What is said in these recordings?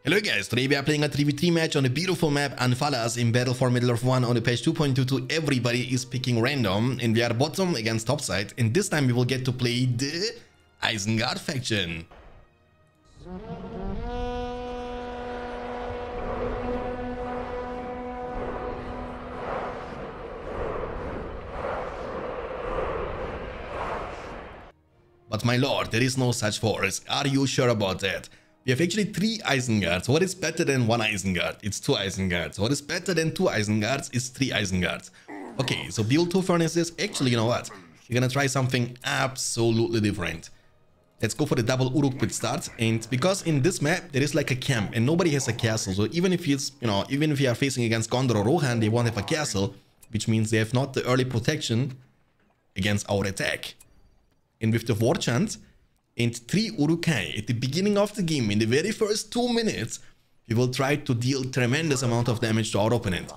Hello guys, today we are playing a 3v3 match on a beautiful map Anfalas in Battle for Middle-earth 1 on the patch 2.22. Everybody is picking random and we are bottom against topside, and this time we will get to play the Isengard faction. But my lord, there is no such force. Are you sure about that? We have actually 3 Isengards. What is better than 1 Isengard? It's 2 Isengards. What is better than 2 Isengards is 3 Isengards. Okay, so build 2 furnaces. Actually, you know what? We're gonna try something absolutely different. Let's go for the double Uruk pit start. And because in this map, there is like a camp and nobody has a castle. So even if it's, even if you are facing against Gondor or Rohan, they won't have a castle, which means they have not the early protection against our attack. And with the War Chant and 3 Uruk-hai at the beginning of the game, in the very first 2 minutes, we will try to deal tremendous amount of damage to our opponent.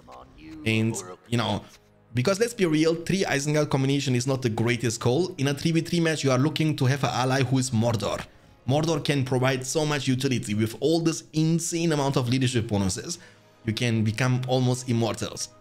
And, because let's be real, 3 Isengard combination is not the greatest call. In a 3v3 match, you are looking to have an ally who is Mordor. Mordor can provide so much utility with all this insane amount of leadership bonuses. You can become almost immortals.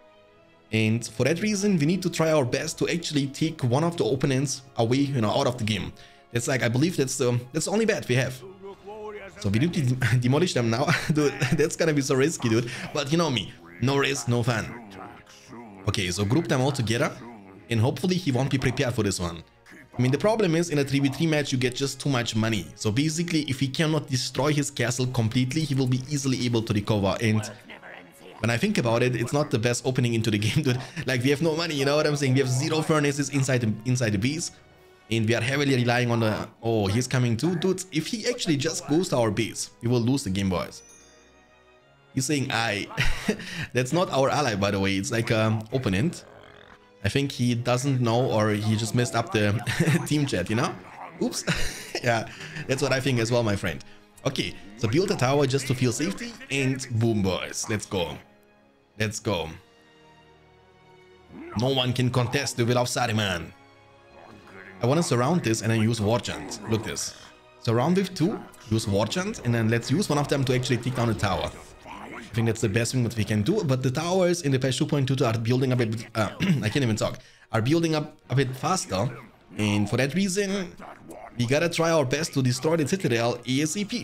And for that reason, we need to try our best to actually take one of the opponents away, out of the game. That's like, I believe that's the only bet we have. So we need to demolish them now. Dude, that's gonna be so risky, dude. But you know me, no risk, no fun. Okay, so group them all together, and hopefully he won't be prepared for this one. I mean, the problem is in a 3v3 match, you get just too much money. So basically, if he cannot destroy his castle completely, he will be easily able to recover. And when I think about it, it's not the best opening into the game, dude. Like, we have no money, you know what I'm saying? We have 0 furnaces inside the base. And we are heavily relying on the... Oh, he's coming too? Dude, if he actually just goes to our base, we will lose the game, boys. He's saying I. That's not our ally, by the way. It's like an opponent. I think he doesn't know, or he just messed up the team chat, Oops. Yeah, that's what I think as well, my friend. Okay, so build a tower just to feel safety, and boom, boys. Let's go. Let's go. No one can contest the will of Saruman. I want to surround this and then use War Chant. Look this. Surround with 2, use War Chant, and then let's use one of them to actually take down the tower. I think that's the best thing that we can do, but the towers in the patch 2.22 are building a bit... I can't even talk. Are building up a bit faster, and for that reason, we gotta try our best to destroy the Citadel ASAP.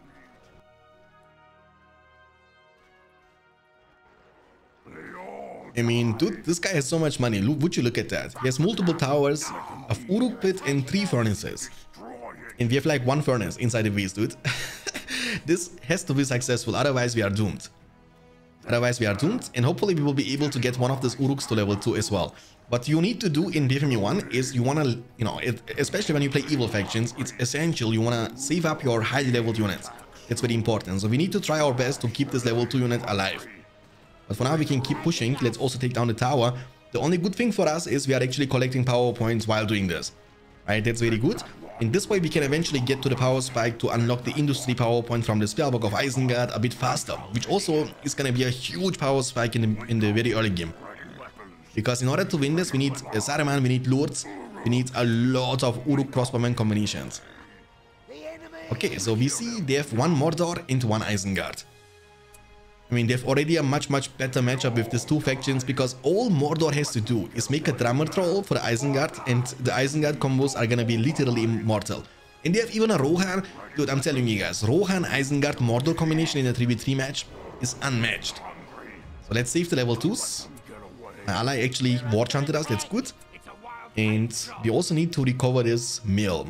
I mean, dude, this guy has so much money. Would you look at that? He has multiple towers, a Uruk pit, and 3 furnaces. And we have like 1 furnace inside the base, dude. This has to be successful, otherwise we are doomed. Otherwise we are doomed, and hopefully we will be able to get one of these Uruks to level 2 as well. What you need to do in DFME 1 is you wanna, especially when you play evil factions, it's essential you wanna save up your highly leveled units. That's very important. So we need to try our best to keep this level 2 unit alive. But for now we can keep pushing. Let's also take down the tower. The only good thing for us is we are actually collecting power points while doing this. Right, that's very good. In this way we can eventually get to the power spike to unlock the industry power point from the Spellbook of Isengard a bit faster, which also is gonna be a huge power spike in the very early game. Because in order to win this, we need Saruman, we need Lords, we need a lot of Uruk crossbowman combinations. Okay, so we see they have 1 Mordor and 1 Isengard. I mean, they have already a much better matchup with these 2 factions, because all Mordor has to do is make a drummer troll for the Isengard, and the Isengard combos are gonna be literally immortal. And they have even a Rohan. Dude, I'm telling you guys, Rohan Isengard Mordor combination in a 3v3 match is unmatched. So let's save the level 2s. My ally actually War Chanted us, that's good. And we also need to recover this mill.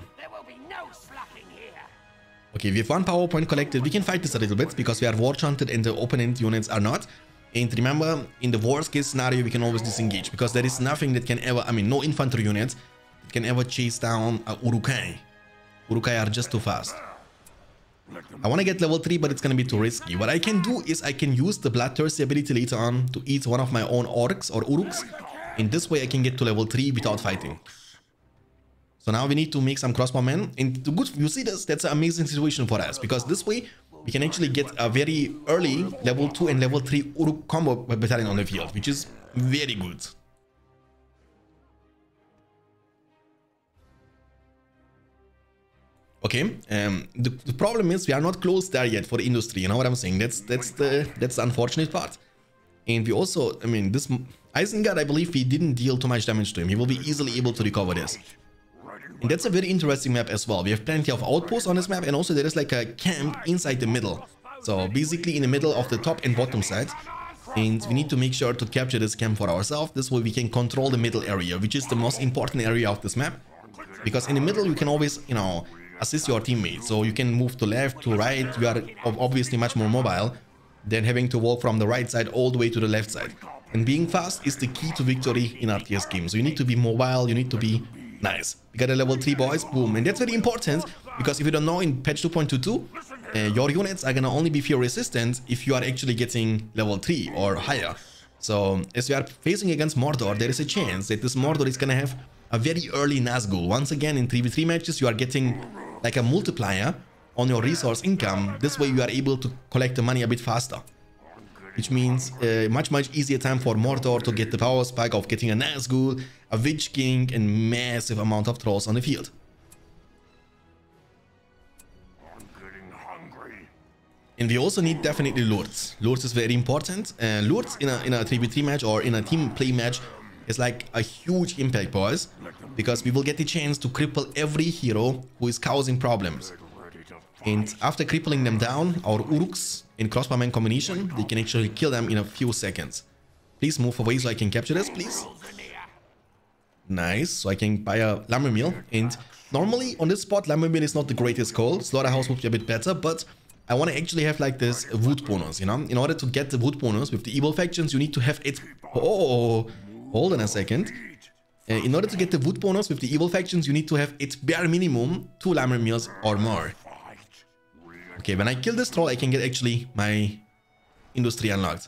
Okay, we have 1 power point collected. We can fight this a little bit because we are War Chanted and the opponent units are not. And remember, in the worst case scenario, we can always disengage, because there is nothing that can ever, no infantry unit that can ever chase down a Uruk-hai. Uruk-hai are just too fast. I want to get level 3, but it's going to be too risky. What I can do is I can use the Bloodthirsty ability later on to eat one of my own orcs or Uruks. In this way, I can get to level 3 without fighting. So now we need to make some crossbowmen, and the good, you see this, that's an amazing situation for us, because this way we can actually get a very early level 2 and level 3 Uruk combo battalion on the field, which is very good. Okay, the problem is we are not close there yet for the industry, you know what I'm saying? That's the unfortunate part. And we also, I mean, this Isengard, I believe we didn't deal too much damage to him. He will be easily able to recover this. And that's a very interesting map as well. We have plenty of outposts on this map, and also there is like a camp inside the middle. So basically in the middle of the top and bottom side. And we need to make sure to capture this camp for ourselves. This way we can control the middle area, which is the most important area of this map. Because in the middle you can always, you know, assist your teammates. So you can move to left, to right. You are obviously much more mobile than having to walk from the right side all the way to the left side. And being fast is the key to victory in RTS games. So you need to be mobile, you need to be nice. We got a level 3 boys, boom. And that's very important because if you don't know, in patch 2.22, your units are gonna only be fear resistant if you are actually getting level 3 or higher. So as you are facing against Mordor, there is a chance that this Mordor is gonna have a very early Nazgul. Once again, in 3v3 matches, you are getting like a multiplier on your resource income. This way you are able to collect the money a bit faster. Which means much easier time for Mordor to get the power spike of getting a Nazgul, a Witch King, and massive amount of trolls on the field. And we also need definitely Lords. Lords is very important. Lords in a 3v3 match or in a team play match is like a huge impact, boys. Because we will get the chance to cripple every hero who is causing problems. And after crippling them down, our Uruks in crossbowman combination, they can actually kill them in a few seconds. Please move away so I can capture this, please. Nice, so I can buy a lumber mill. And normally on this spot, lumber mill is not the greatest call. Slaughterhouse would be a bit better, but I want to actually have like this wood bonus, you know? In order to get the wood bonus with the evil factions, you need to have it... Oh, hold on a second. In order to get the wood bonus with the evil factions, you need to have it bare minimum 2 lumber mills or more. Okay, when I kill this troll, I can get actually my industry unlocked.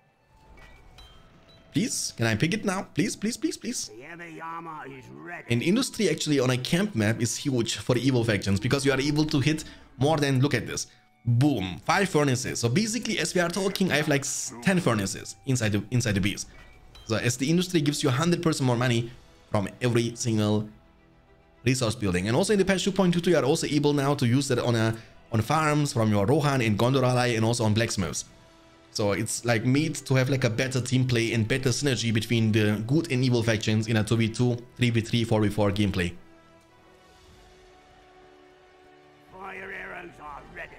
Please, can I pick it now? Please, please, please, please. And industry actually on a camp map is huge for the evil factions because you are able to hit more than, look at this. Boom, 5 furnaces. So basically, as we are talking, I have like 10 furnaces inside the base. So as the industry gives you 100% more money from every single resource building. And also in the patch 2.22, you are also able now to use that on farms from your Rohan and Gondor ally and also on blacksmiths. So it's like made to have like a better team play and better synergy between the good and evil factions in a 2v2, 3v3, 4v4 gameplay. Fire arrows are ready.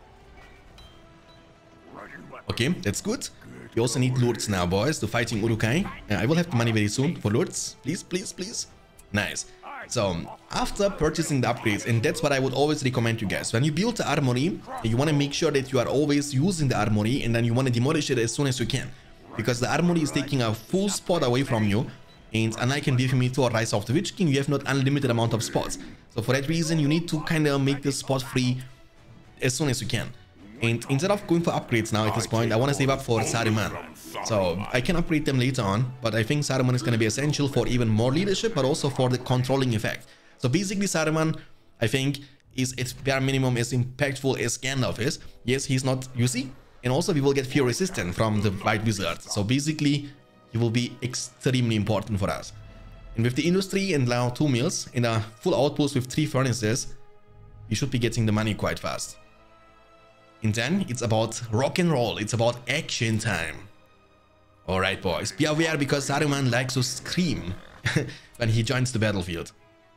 Okay, that's good. We also need Lords now, boys, to fighting Urukai. I will have the money very soon for Lords. Please, please, please. Nice. So, after purchasing the upgrades, and that's what I would always recommend you guys. When you build the armory, you want to make sure that you are always using the armory and then you want to demolish it as soon as you can. Because the armory is taking a full spot away from you. And unlike in BFME2 or Rise of the Witch King, you have not unlimited amount of spots. So for that reason, you need to kind of make this spot free as soon as you can. And instead of going for upgrades now at this point, I want to save up for Saruman. So I can upgrade them later on, but I think Saruman is going to be essential for even more leadership, but also for the controlling effect. So basically Saruman, I think, is at bare minimum as impactful as Gandalf is. Yes, he's not UC, and also we will get fear resistant from the White Wizard. So basically, he will be extremely important for us. And with the industry and now 2 mills in a full outpost with 3 furnaces, we should be getting the money quite fast. And then it's about rock and roll, it's about action time. Alright boys, be aware because Saruman likes to scream when he joins the battlefield.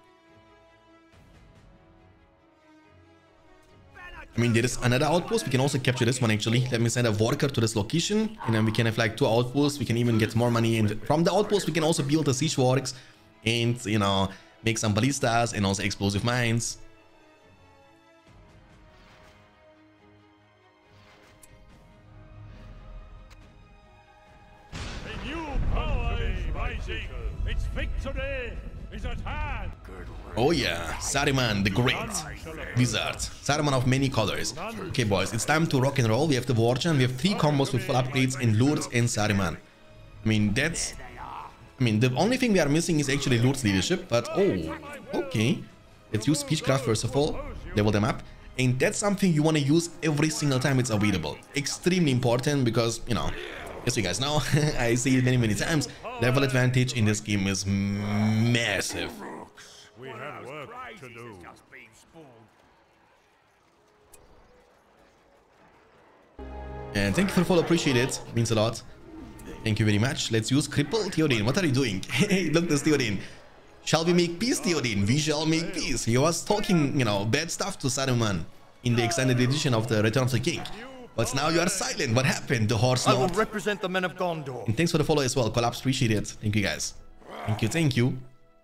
I mean, there is another outpost, we can also capture this one actually. Let me send a worker to this location and then we can have like 2 outposts, we can even get more money, and from the outpost we can also build the siege works and, you know, make some ballistas and also explosive mines. Its victory is at hand. Oh yeah, Saruman the Great Wizard. Saruman of many colors. Okay boys, it's time to rock and roll. We have the Warjan, we have 3 combos with full upgrades in Lords and Saruman. I mean, the only thing we are missing is actually Lord's leadership, but oh, okay. Let's use Speechcraft first of all, level them up. And that's something you want to use every single time it's available. Extremely important because, you know, as you guys know, I say it many times, level advantage in this game is massive. We have work to do. And thank you for the follow, appreciate it. Means a lot. Thank you very much. Let's use Cripple. Theoden, what are you doing? Hey, look, this Theoden. Shall we make peace, Theoden? We shall make peace. He was talking, you know, bad stuff to Saruman in the extended edition of the Return of the King. But now you are silent. What happened? The Horse Lord. I will represent the men of Gondor. And thanks for the follow as well. Collapse, appreciate it. Thank you, guys. Thank you, thank you.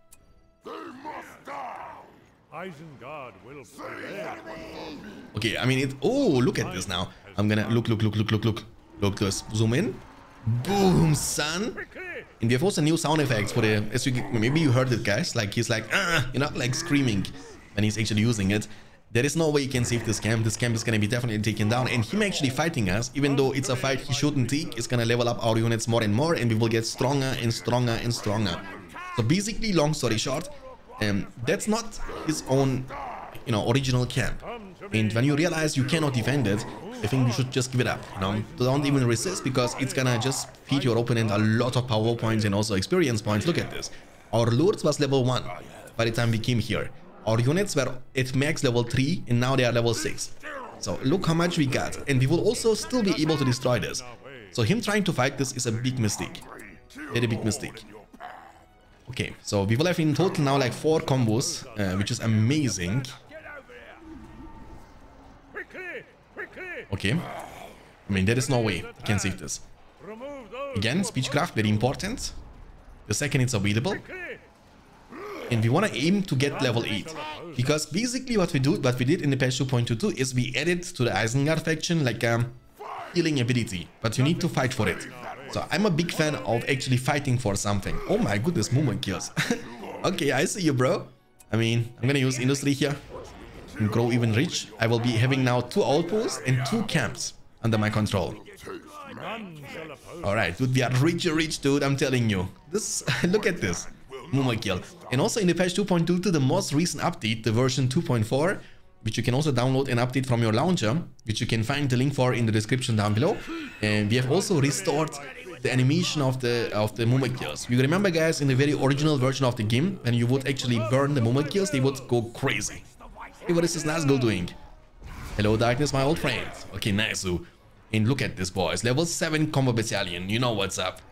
Isengard will prevail. Okay, I mean it. Oh, look at this now. I'm gonna look. Look, this. Zoom in. Boom, son. And we have also new sound effects for the. As you maybe you heard it, guys. Like he's like, you know, like screaming when he's actually using it. There is no way you can save this camp. This camp is gonna be definitely taken down, and him actually fighting us, even though it's a fight he shouldn't take, is gonna level up our units more and more, and we will get stronger and stronger and stronger. So basically, long story short, that's not his own, you know, original camp. And when you realize you cannot defend it, I think you should just give it up. You know, don't even resist, because it's gonna just feed your opponent a lot of power points and also experience points. Look at this. Our lords was level 1 by the time we came here. Our units were at max level 3 and now they are level 6. So look how much we got, and we will also still be able to destroy this. So him trying to fight this is a big mistake. Very big mistake. Okay, so we will have in total now like 4 combos, which is amazing. Okay. I mean, there is no way you can save this. Again, Speechcraft, very important. The second, it's available. And we want to aim to get level 8. Because basically what we did in the patch 2.22 is we added to the Isengard faction like a healing ability. But you need to fight for it. So I'm a big fan of actually fighting for something. Oh my goodness, movement kills. Okay, I see you, bro. I mean, I'm gonna use industry here and grow even rich. I will be having now 2 outposts and 2 camps under my control. Alright, dude, we are rich, dude, I'm telling you. This, look at this. Movement kill. And also in the patch 2.22, the most recent update, the version 2.4, which you can also download and update from your launcher, which you can find the link for in the description down below. And we have also restored the animation of the movement kills. You remember, guys, in the very original version of the game, when you would actually burn the movement kills, they would go crazy. Hey, what is this Nazgul doing? Hello, Darkness, my old friend. Okay, nice. And look at this, boys. Level 7 combo battalion. You know what's up.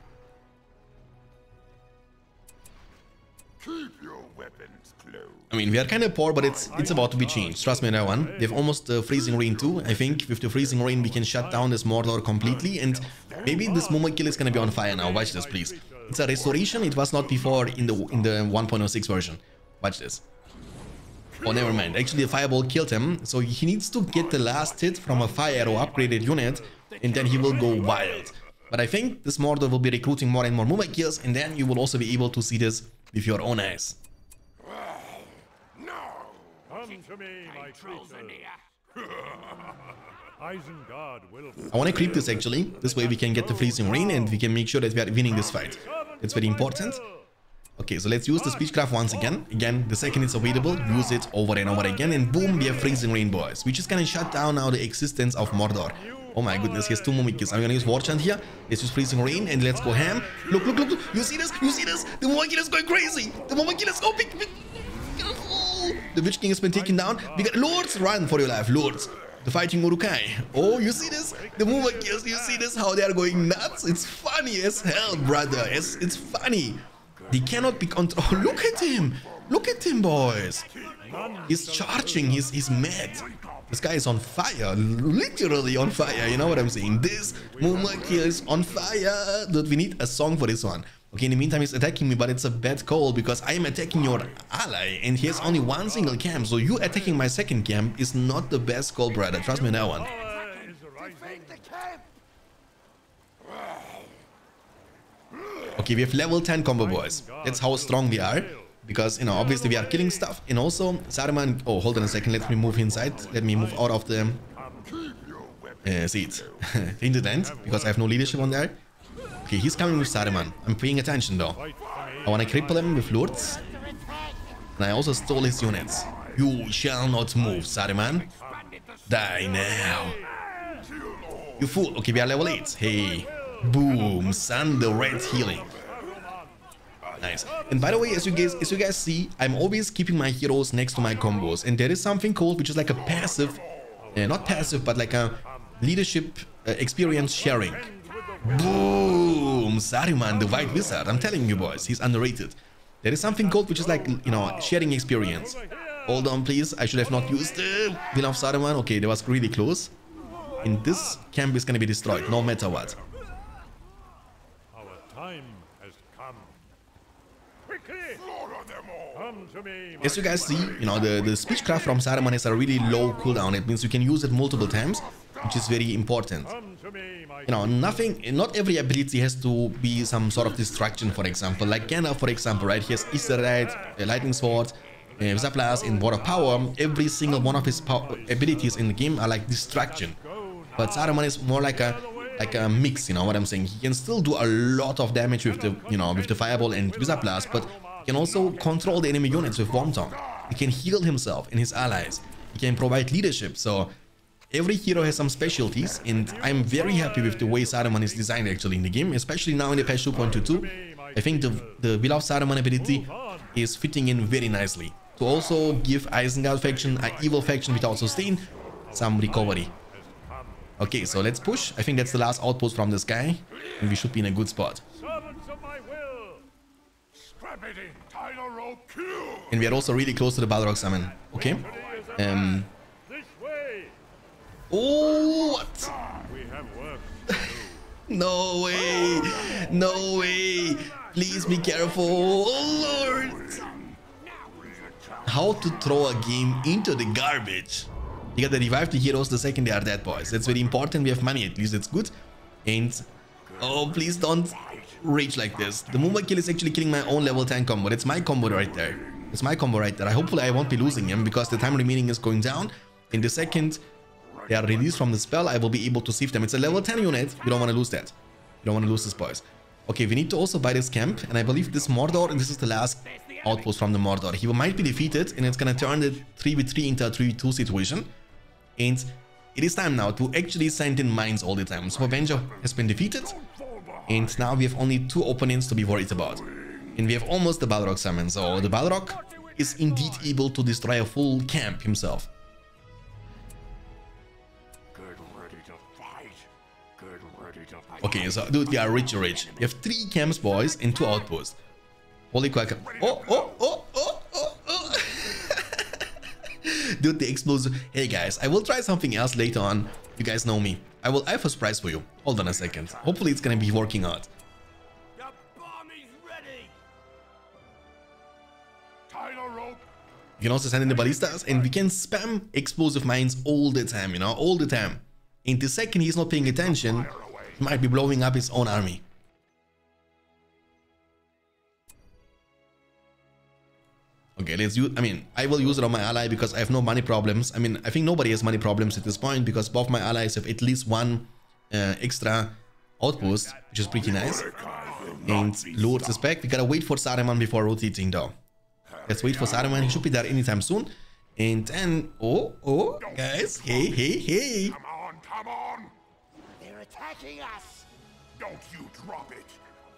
Keep your weapons close. I mean, we are kind of poor, but it's about to be changed. Trust me on that one. They have almost the Freezing Rain too. I think with the Freezing Rain, we can shut down this Mordor completely. And maybe this movement kill is going to be on fire now. Watch this, please. It's a restoration. It was not before in the 1.06 version. Watch this. Oh, never mind. Actually, the fireball killed him. So he needs to get the last hit from a fire arrow upgraded unit. And then he will go wild. But I think this Mordor will be recruiting more and more movement kills. And then you will also be able to see this with your own eyes. Come to me, my creature. Isengard will. I want to creep this actually. This way we can get the Freezing Rain and we can make sure that we are winning this fight. It's very important. Okay, so let's use the Speechcraft once again. Again, the second it's available, use it over and over again. And boom, we have Freezing Rain, boys. Which is gonna shut down now the existence of Mordor. Oh my goodness, he has 2 movement kills. I'm gonna use War Chant here. Let's use Freezing Rain and let's go ham. Look. You see this? You see this? The movement kill is going crazy. The movement kill is so big. The Witch King has been taken down. We got Lords, run for your life, Lords. The Fighting Uruk-hai. Oh, you see this? The movement kills, you see this? How they are going nuts? It's funny as hell, brother. It's funny. They cannot be controlled. Look at him. Look at him, boys. He's charging. He's mad. This guy is on fire. Literally on fire. You know what I'm saying? This movement kill is on fire. Dude, we need a song for this one. Okay, in the meantime, he's attacking me, but it's a bad call because I am attacking your ally and he has only 1 single camp. So you attacking my second camp is not the best call, brother. Trust me on that one. Okay, we have level 10 combo, boys. That's how strong we are. Because, you know, obviously we are killing stuff. And also, Saruman... Oh, hold on a second. Let me move inside. Let me move out of the... seat. Into the end, because I have no leadership on there. Okay, he's coming with Saruman. I'm paying attention, though. I want to cripple him with Lords. And I also stole his units. You shall not move, Saruman. Die now. You fool. Okay, we are level 8. Hey. Boom, son, the red healing. Nice. And by the way, as you guys see, I'm always keeping my heroes next to my combos. And there is something called, which is like a passive, not passive, but like a leadership experience sharing. Boom! Saruman, the White Wizard. I'm telling you, boys, he's underrated. There is something called which is like, you know, sharing experience. Hold on, please. I should have not used the Will of Saruman. Okay, that was really close. And this camp is gonna be destroyed, no matter what. Our time has come. Quickly! Slaughter them all! Come to me, my As you guys see, you know, the speechcraft from Saruman has a really low cooldown. It means you can use it multiple times, which is very important. Come to me, my You know, not every ability has to be some sort of distraction, for example. Like Gandalf, for example, right? He has Easterite, Lightning Sword, Visa Blast, and Water Power. Every single one of his abilities in the game are like distraction. But Saruman is more like a mix, you know what I'm saying? He can still do a lot of damage with the, you know, with the Fireball and Visa Blast, but he can also control the enemy units with Wormtongue. He can heal himself and his allies. He can provide leadership. So every hero has some specialties, and I'm very happy with the way Saruman is designed actually in the game, especially now in the patch 2.22. I think the Will of Saruman ability is fitting in very nicely to also give Isengard faction, an evil faction without sustain, some recovery. Okay, so let's push. I think that's the last outpost from this guy, and we should be in a good spot. servants of my will. Strap it in! Tie the rope! Kill! And we are also really close to the Balrog summon. Okay. This way. Oh, what? We have work to do. No way. No way. Please be careful. Oh, Lord. How to throw a game into the garbage. You gotta revive the heroes the second they are dead, boys. That's very important. We have money, at least it's good. And oh, please don't rage like this. The Moonbug kill is actually killing my own level 10 combo. That's my combo right there. It's my combo right there. Hopefully I won't be losing him because the time remaining is going down. In the second they are released from the spell, I will be able to save them. It's a level 10 unit. You don't want to lose that. You don't want to lose this, boys. Okay, we need to also buy this camp. And I believe this Mordor, and this is the last outpost from the Mordor. He might be defeated, and it's gonna turn the 3v3 into a 3v2 situation. And it is time now to actually send in mines all the time. So Avenger has been defeated, and now we have only 2 opponents to be worried about. And we have almost the Balrog summon, so the Balrog is indeed able to destroy a full camp himself. Get ready to fight! Get ready to fight! Okay, so dude, we are rich. We have 3 camps, boys, and 2 outposts. Holy quack. Oh. Dude, the explosive. Hey guys, I will try something else later on. You guys know me. I have a surprise for you. Hold on a second. Hopefully it's gonna be working out. The bomb is ready! Tie the rope! You can also send in the ballistas, and we can spam explosive mines all the time, you know, all the time. And the second he's not paying attention, he might be blowing up his own army. Okay, let's use, I will use it on my ally because I have no money problems. I think nobody has money problems at this point because both my allies have at least 1 extra outpost, which is pretty nice. And Lords is back. We gotta wait for Saruman before rotating though. Let's wait for Saruman. He should be there anytime soon. And then, oh, guys, hey. Come on! They're attacking us! Don't you drop it!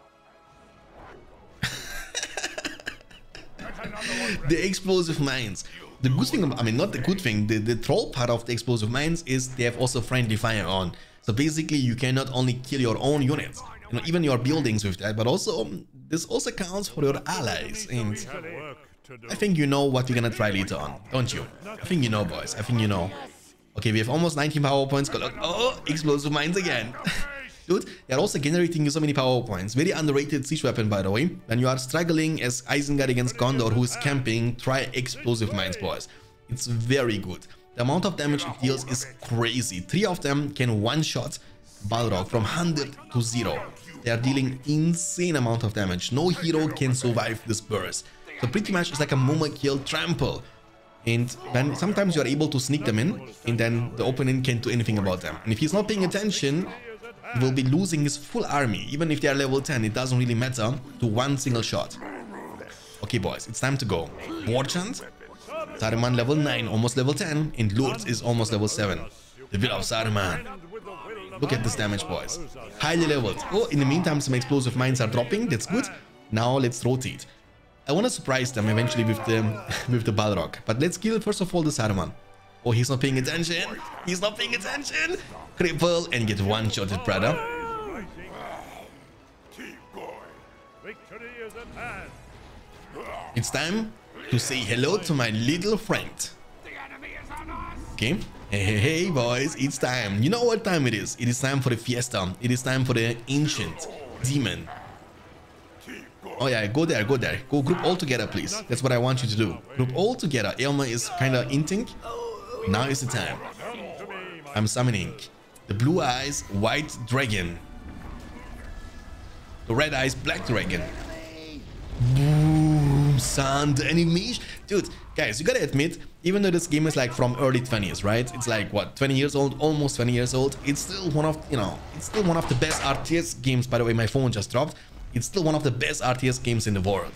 The explosive mines. The good thing, not the good thing, the troll part of the explosive mines is they have also friendly fire on. So basically you can not only kill your own units, you know, even your buildings with that, but also this also counts for your allies. And Have work to do. I think you know what we're gonna try later on, don't you? I think you know, boys. I think you know. Okay, we have almost 19 power points. Oh, explosive mines again. Dude, they are also generating so many power points. Very underrated siege weapon, by the way. When you are struggling as Isengard against Gondor, who is camping, try explosive mines, boys. It's very good. The amount of damage it deals is crazy. 3 of them can one-shot Balrog from 100 to 0. They are dealing insane amount of damage. No hero can survive this burst. So pretty much it's like a Moonbug kill trample. And then sometimes you are able to sneak them in, and then the opponent can't do anything about them. And if he's not paying attention, he will be losing his full army. Even if they are level 10, it doesn't really matter to 1 single shot. Okay, boys, it's time to go. War Chant, Saruman level 9, almost level 10, and Lurtz is almost level 7. The Will of Saruman. Look at this damage, boys. Highly leveled. Oh, in the meantime, some explosive mines are dropping. That's good. Now let's rotate. I want to surprise them eventually with the Balrog. But let's kill first of all the Saruman. Oh, he's not paying attention. He's not paying attention. Cripple and get one-shotted, brother. Victory is at hand. It's time to say hello to my little friend. Okay. Hey, boys, it's time. You know what time it is? It is time for the fiesta. It is time for the ancient demon. Oh yeah, go there, go there. Go group all together, please. That's what I want you to do. Group all together. Elmer is kind of inting. Now is the time. I'm summoning the blue eyes white dragon. The red eyes black dragon. Boom, son, the animation. Dude, guys, you gotta admit, even though this game is like from early 20s, right? It's like what, 20 years old, almost 20 years old. It's still one of, you know, it's still one of the best RTS games. By the way, my phone just dropped. It's still one of the best RTS games in the world.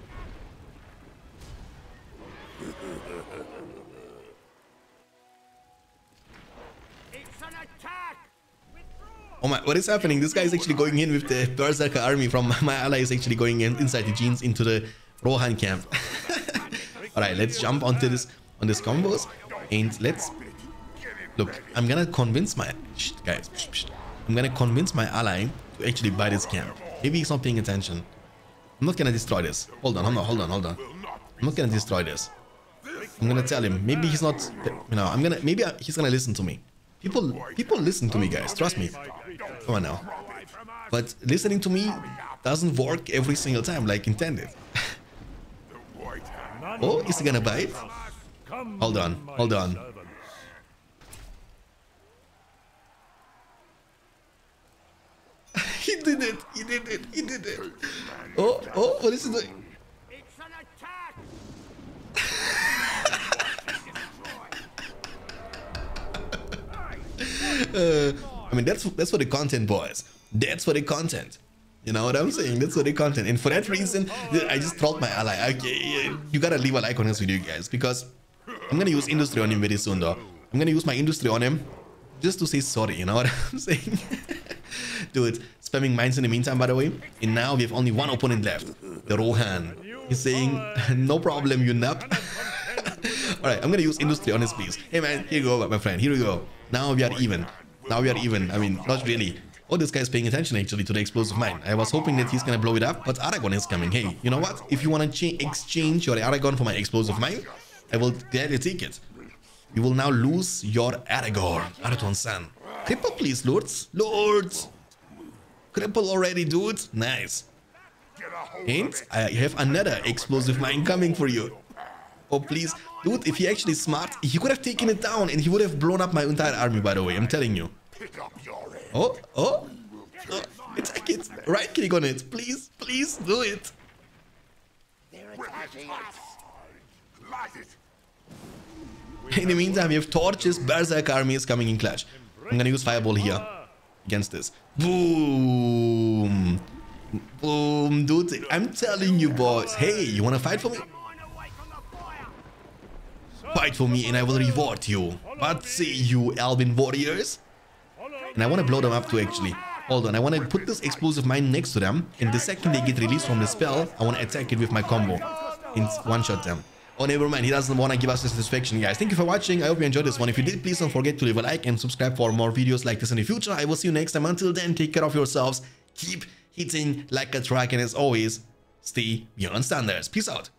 It's an attack! Oh my, what is happening? This guy is actually going in with the Berserker army from my ally is actually going in inside the jeans into the Rohan camp. Alright, let's jump onto this combos and let's look. I'm gonna convince my guys. I'm gonna convince my ally to actually buy this camp. Maybe he's not paying attention. I'm not gonna destroy this. Hold on. I'm not gonna destroy this. I'm gonna tell him. Maybe he's not. You know. Maybe he's gonna listen to me. People listen to me, guys. Trust me. Come on now. But listening to me doesn't work every single time like intended. Oh, is he gonna bite? Hold on. He did it. Oh, what is he doing? It's an attack! I mean, that's for the content, boys. That's for the content. You know what I'm saying? That's for the content. And for that reason, I just trolled my ally. Okay, you gotta leave a like on this video, guys, because I'm gonna use industry on him very soon, though. I'm gonna use my industry on him just to say sorry. You know what I'm saying? Dude, spamming mines in the meantime, by the way. And now we have only one opponent left, the Rohan. He's saying, no problem, you nub. Alright, I'm gonna use industry on his piece. Hey man, here you go, my friend. Here we go. Now we are even. I mean, not really. Oh, this guy's paying attention actually to the explosive mine. I was hoping that he's gonna blow it up, but Aragorn is coming. Hey, you know what? If you wanna exchange your Aragorn for my explosive mine, I will gladly take it. You will now lose your Aragorn, Arathorn-san. Cripple, please, lords. Cripple already, dude. Nice. And I have another explosive mine coming for you. Oh, please. Dude, if he actually smart, he could have taken it down and he would have blown up my entire army, by the way. I'm telling you. Oh, attack it. Right click on it. Please do it. They're attacking us! In the meantime, we have torches. Berserk army is coming in clutch. I'm gonna use fireball here against this. Boom, dude. I'm telling you, boys. Hey, you wanna fight for me? Fight for me and I will reward you. But see you, Alvin warriors. And I want to blow them up too, actually. Hold on, I want to put this explosive mine next to them. And the second they get released from the spell, I want to attack it with my combo. And one-shot them. Oh, never mind. He doesn't want to give us the satisfaction, guys. Thank you for watching. I hope you enjoyed this one. If you did, please don't forget to leave a like and subscribe for more videos like this in the future. I will see you next time. Until then, take care of yourselves. Keep hitting like a truck. And as always, stay beyond standards. Peace out.